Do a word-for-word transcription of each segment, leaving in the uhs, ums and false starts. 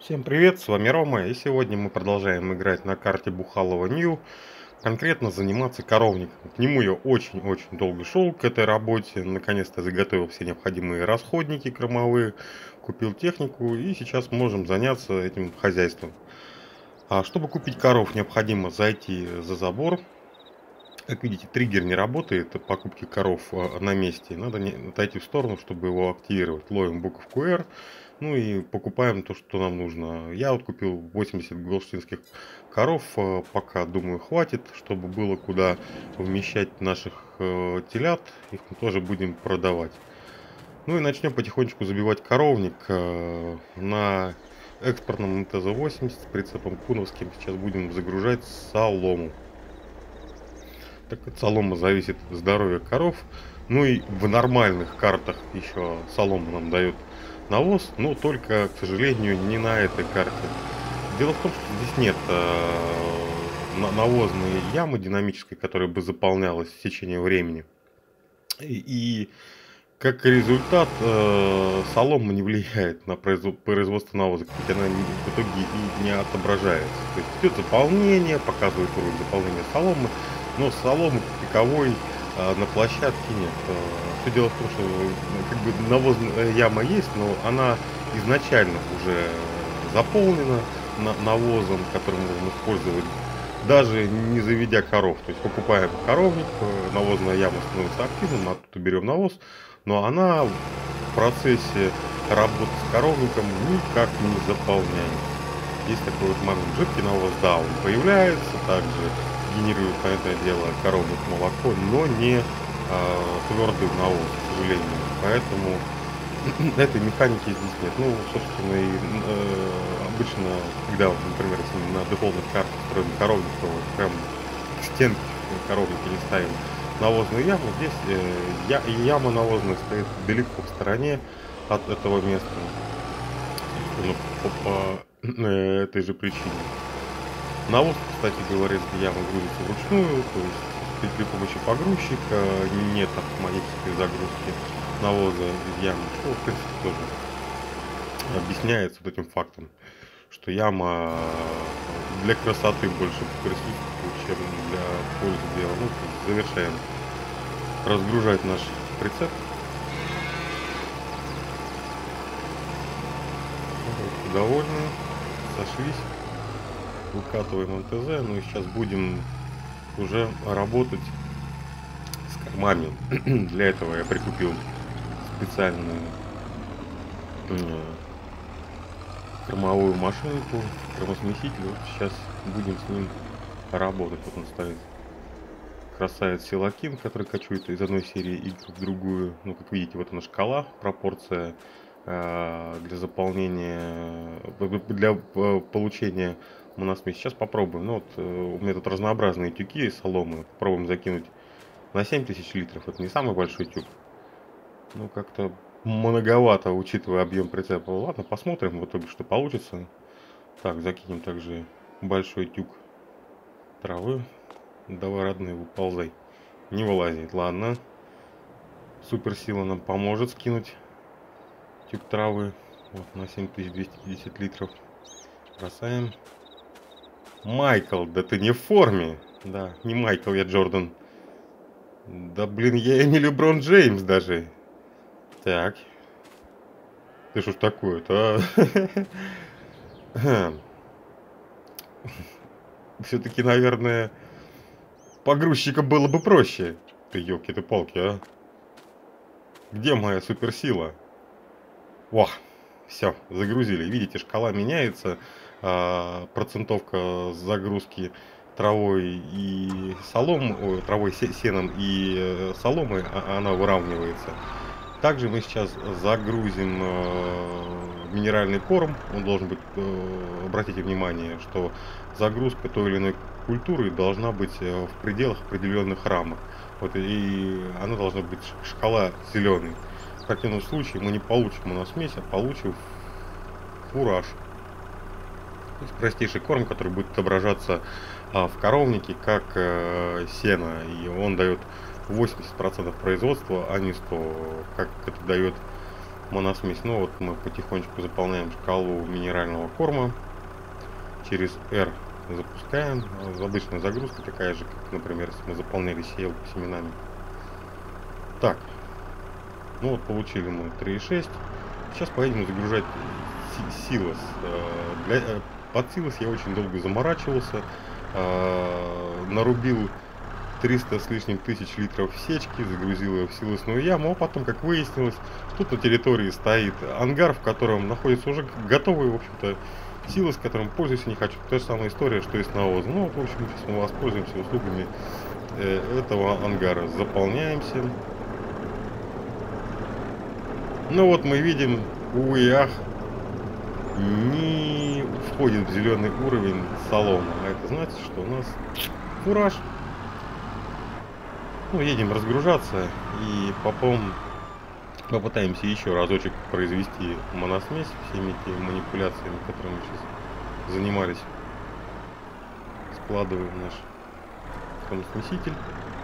Всем привет, с вами Рома, и сегодня мы продолжаем играть на карте Бухалова Нью, конкретно заниматься коровником. К нему я очень-очень долго шел, к этой работе, наконец-то заготовил все необходимые расходники кормовые, купил технику, и сейчас можем заняться этим хозяйством. А чтобы купить коров, необходимо зайти за забор. Как видите, триггер не работает покупки коров а, на месте. Надо не, отойти в сторону, чтобы его активировать. Ловим буковку R, ну и покупаем то, что нам нужно. Я вот купил восемьдесят голштинских коров, а, пока, думаю, хватит, чтобы было куда вмещать наших э, телят. Их мы тоже будем продавать. Ну и начнем потихонечку забивать коровник э, на экспортном эм тэ зэ восемьдесят с прицепом куновским. Сейчас будем загружать солому. Так от соломы зависит здоровье коров. Ну и в нормальных картах еще солома нам дает навоз, но только, к сожалению, не на этой карте. Дело в том, что здесь нет э, навозной ямы динамической, которая бы заполнялась в течение времени. И, и как результат, э, солома не влияет на производство навоза, ведь она в итоге и не отображается. То есть идет заполнение, показывает уровень заполнения соломы, но соломы как таковой э, на площадке нет. Все дело в том, что как бы навозная яма есть, но она изначально уже заполнена навозом, который можно использовать, даже не заведя коров. То есть покупаем коровник, навозная яма становится активной, мы оттуда берем навоз, но она в процессе работы с коровником никак не заполняется. Есть такой вот момент. Жидкий навоз, да, он появляется, также генерирует, понятное дело, коровник молоко, но не э, твердый навоз, к сожалению. Поэтому этой механики здесь нет. Ну, собственно, и э, обычно, когда, например, если на дефолтных картах строим коровник, то прям к стенке коровника не ставим навозную яму. Здесь э, я, яма навозная стоит далеко в стороне от этого места. Ну, по, по э, этой же причине. Навоз, кстати говоря, если яма грузится вручную, то есть при, при помощи погрузчика нет автоматической загрузки навоза из ямы, что, в принципе, тоже объясняется вот этим фактом, что яма для красоты больше присутствует, чем для пользы дела. Ну, завершаем разгружать наш прицеп. Довольны, сошлись, выкатываем эм тэ зэ, ну и сейчас будем уже работать с кормами. Для этого я прикупил специальную кормовую машинку, кормосмеситель. Вот сейчас будем с ним работать. Вот он стоит. Красавец Силакин, который качует из одной серии игр в другую. Ну, как видите, вот она шкала, пропорция э, для заполнения, для э, получения моносмеси. Сейчас попробуем. Ну, вот э, у меня тут разнообразные тюки из соломы. Попробуем закинуть на семь тысяч литров. Это не самый большой тюк. Ну, как-то многовато, учитывая объем прицепа. Ладно, посмотрим в итоге, что получится. Так, закинем также большой тюк травы. Давай, родной, выползай. Не вылазит, ладно. Суперсила нам поможет скинуть тюк травы. Вот, на семь тысяч двести пятьдесят литров. Бросаем. Майкл, да ты не в форме. Да, не Майкл, я Джордан. Да блин, я и не Леброн Джеймс даже. Так. Ты что ж такое-то, а? Все-таки, наверное, погрузчика было бы проще. Ты ёлки-ты-палки, а? Где моя суперсила? О, все, загрузили. Видите, шкала меняется. А, процентовка загрузки травой и солом, ой, травой сеном и э, соломой, а, она выравнивается. Также мы сейчас загрузим э, минеральный корм. Он должен быть, э, обратите внимание, что загрузка той или иной культуры должна быть в пределах определенных рамок. Вот, и она должна быть шкала зеленой. В противном случае мы не получим моносмесь, а получим фураж. То есть простейший корм, который будет отображаться а, в коровнике как э, сено. И он дает восемьдесят процентов производства, а не сто процентов, как это дает моносмесь. Ну вот мы потихонечку заполняем шкалу минерального корма. Через R запускаем. Обычная загрузка такая же, как, например, если мы заполняли сеялку семенами. Так. Ну вот получили мы три и шесть. Сейчас поедем загружать силос. Для, под силос я очень долго заморачивался. Нарубил триста с лишним тысяч литров сечки, загрузил ее в силосную яму, а потом, как выяснилось, тут на территории стоит ангар, в котором находится уже готовый, в общем-то, силос, которым пользуюсь и не хочу. Та же самая история, что и с навозом. Ну вот, в общем, сейчас мы воспользуемся услугами э, этого ангара. Заполняемся. Ну вот мы видим, увы и ах, не входит в зеленый уровень солома. А это значит, что у нас фураж. Ну, едем разгружаться и потом попытаемся еще разочек произвести моносмесь всеми теми манипуляциями, которыми мы сейчас занимались. Складываем наш смеситель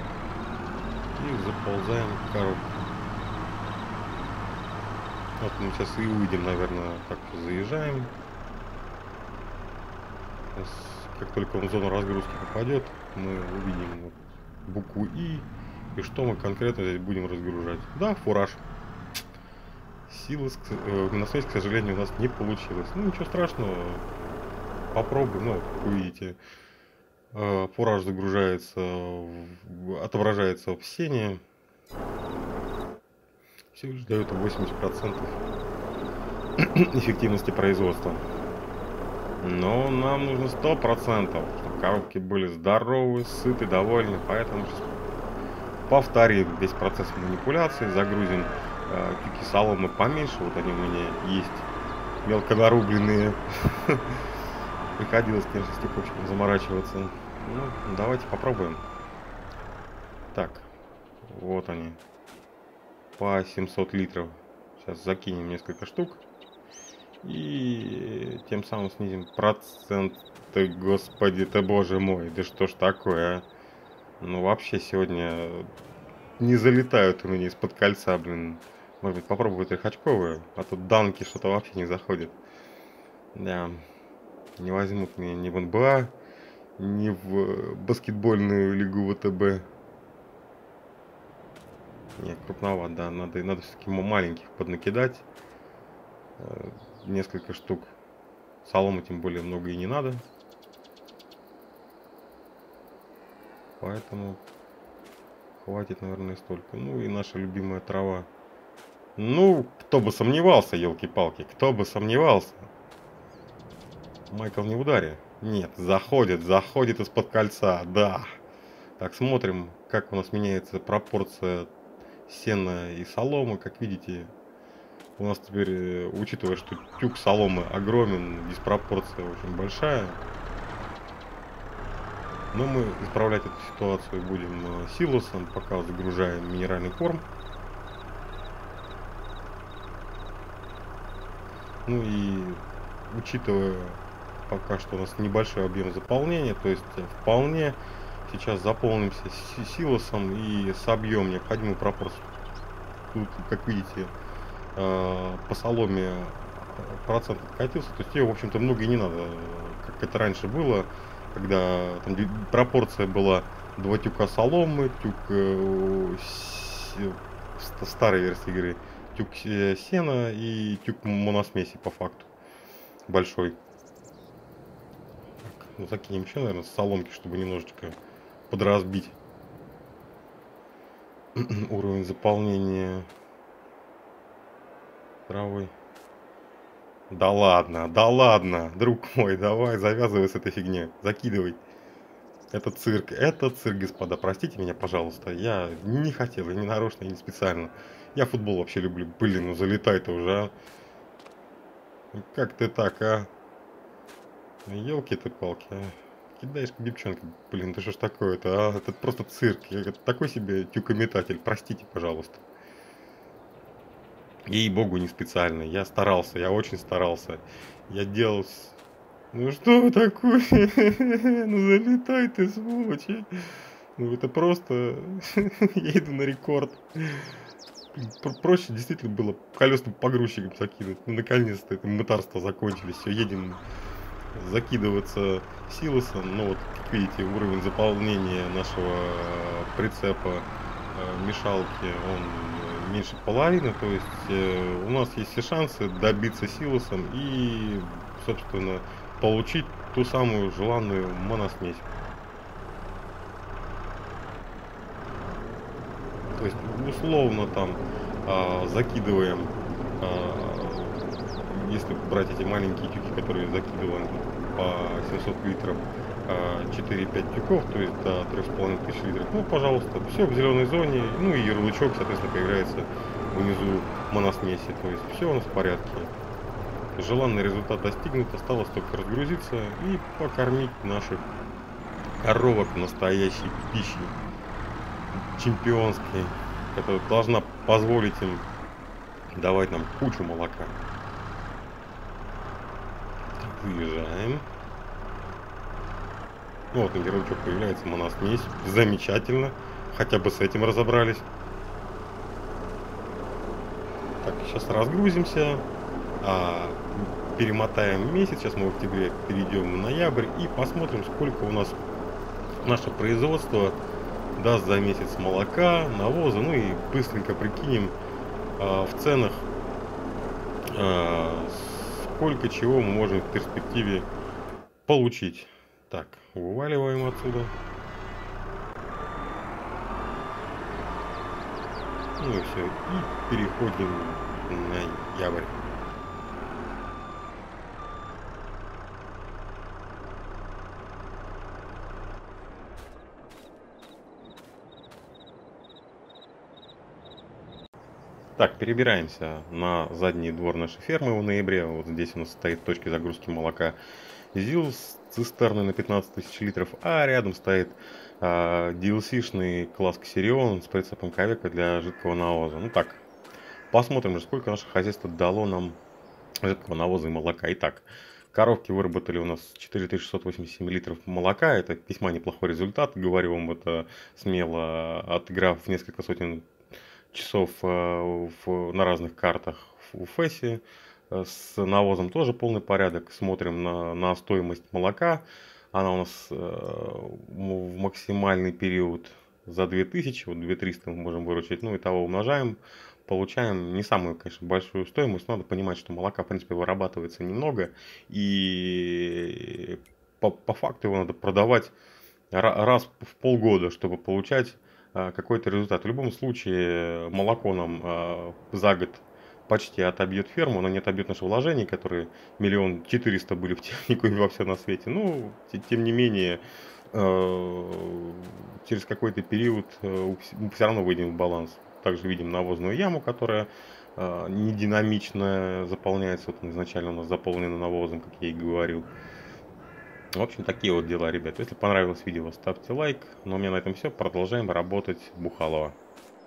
и заползаем в коробку. Вот мы сейчас и увидим, наверное, как заезжаем. Сейчас, как только он в зону разгрузки попадет, мы увидим вот букву И, и что мы конкретно здесь будем разгружать. Да, фураж. Силы, э, на связь, к сожалению, у нас не получилось. Ну, ничего страшного. Попробуем. Ну, как вы видите, э, фураж загружается, в, отображается в сене. Все лишь дает восемьдесят процентов эффективности производства. Но нам нужно сто процентов, чтобы коробки были здоровы, сыты, довольны. Поэтому сейчас повторим весь процесс манипуляции, загрузим э, тюки соломы поменьше. Вот они у меня есть, мелко нарубленные. Приходилось, конечно, с текучком заморачиваться. Ну, давайте попробуем. Так, вот они. По семьсот литров. Сейчас закинем несколько штук. И тем самым снизим проценты. Господи ты, боже мой. Да что ж такое, а? Ну вообще сегодня не залетают у меня из-под кольца, блин. Может быть попробую трехочковые. А тут данки что-то вообще не заходит. Да. Не возьмут меня ни в эн бэ а, ни в баскетбольную лигу вэ тэ бэ. Не, крупновато, да. Надо, надо все-таки маленьких поднакидать. Несколько штук. Соломы тем более много и не надо. Поэтому хватит, наверное, столько. Ну и наша любимая трава. Ну, кто бы сомневался, елки-палки. Кто бы сомневался. Майкл не в ударе. Нет, заходит, заходит из-под кольца, да. Так, смотрим, как у нас меняется пропорция сена и соломы. Как видите, у нас теперь, учитывая, что тюк соломы огромен, диспропорция очень большая. Но мы исправлять эту ситуацию будем силосом, пока загружаем минеральный корм. Ну и учитывая пока что у нас небольшой объем заполнения, то есть вполне сейчас заполнимся силосом и собьем необходимую пропорцию. Тут, как видите, по соломе процент откатился, то есть ее, в общем-то, много и не надо, как это раньше было, когда там пропорция была два тюка соломы, тюк э, с, старой версии игры, тюк сена и тюк моносмеси по факту большой. Так, ну, закинем еще, наверное, соломки, чтобы немножечко подразбить уровень заполнения травой. Да ладно, да ладно, друг мой, давай, завязывай с этой фигней, закидывай. Это цирк, это цирк, господа, простите меня, пожалуйста, я не хотел, я не нарочно, и не специально. Я футбол вообще люблю, блин, ну залетай-то уже, а. Как ты так, а? Ёлки-ты-палки, а. Кидаешь к девчонке, блин, да что ж такое-то, а? Это просто цирк, я такой себе тюкометатель, простите, пожалуйста. Ей-богу, не специально. Я старался, я очень старался. Я делал... Ну что такое? Ну залетай ты, сволочь. Ну это просто... Я иду на рекорд. проще действительно было колесным погрузчиком закидывать. Ну, наконец-то это мытарство закончились. Все, едем закидываться силосом. Но вот, как видите, уровень заполнения нашего прицепа э, мешалки, он меньше половины. То есть э, у нас есть все шансы добиться силосом и, собственно, получить ту самую желанную моносмесь. То есть условно там а, закидываем, а, если брать эти маленькие тюки, которые закидываем по семьсот литров, а, четыре-пять тюков, то есть до трёх с половиной тысяч литров, ну, пожалуйста, все в зеленой зоне, ну и ярлычок, соответственно, появляется внизу моносмеси, то есть все у нас в порядке. Желанный результат достигнут, осталось только разгрузиться и покормить наших коровок настоящей пищей, чемпионской, которая должна позволить им давать нам кучу молока. Выезжаем. Ну вот, на ярлычок появляется моносмесь. Замечательно. Хотя бы с этим разобрались. Так, сейчас разгрузимся. А, перемотаем месяц. Сейчас мы в октябре перейдем в ноябрь. И посмотрим, сколько у нас наше производство даст за месяц молока, навоза. Ну и быстренько прикинем а, в ценах, а, сколько чего мы можем в перспективе получить. Так, вываливаем отсюда. Ну и все. И переходим на ноябрь. Так, перебираемся на задний двор нашей фермы в ноябре. Вот здесь у нас стоит точка загрузки молока ЗИЛ с цистерной на пятнадцать тысяч литров, а рядом стоит а, ди эл си-шный класс Ксирион с прицепом Ковека для жидкого навоза. Ну так, посмотрим же, сколько наше хозяйство дало нам жидкого навоза и молока. Итак, коровки выработали у нас четыре тысячи шестьсот восемьдесят семь литров молока. Это весьма неплохой результат. Говорю вам это смело, отыграв несколько сотен часов э, в, на разных картах в ФЭСе. С навозом тоже полный порядок. Смотрим на, на стоимость молока. Она у нас э, в максимальный период за две тысячи, вот две тысячи триста мы можем выручить. Ну и того умножаем. Получаем не самую, конечно, большую стоимость. Надо понимать, что молока, в принципе, вырабатывается немного. И по, по факту его надо продавать раз в полгода, чтобы получать какой-то результат. В любом случае, молоко нам за год почти отобьет ферму, но не отобьет наши вложения, которые миллион четыреста были в технику и во все на свете. Ну, тем не менее, через какой-то период мы все равно выйдем в баланс. Также видим навозную яму, которая не динамично заполняется. Вот изначально у нас заполнена навозом, как я и говорил. В общем, такие вот дела, ребят. Если понравилось видео, ставьте лайк. Ну, у меня на этом все. Продолжаем работать Бухалово.